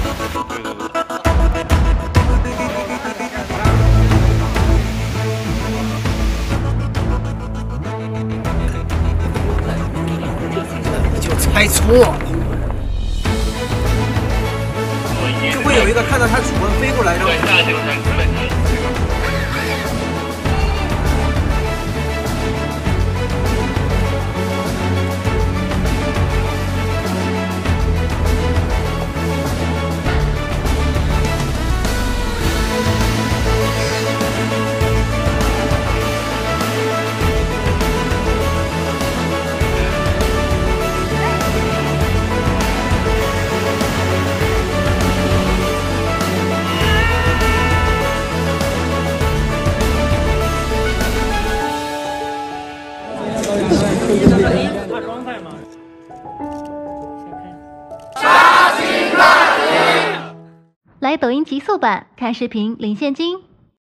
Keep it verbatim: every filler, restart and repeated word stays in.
对对对。 就猜错了，就会有一个看到他主文飞过来，然后。 化妆在吗？ 来抖音极速版看视频领现金。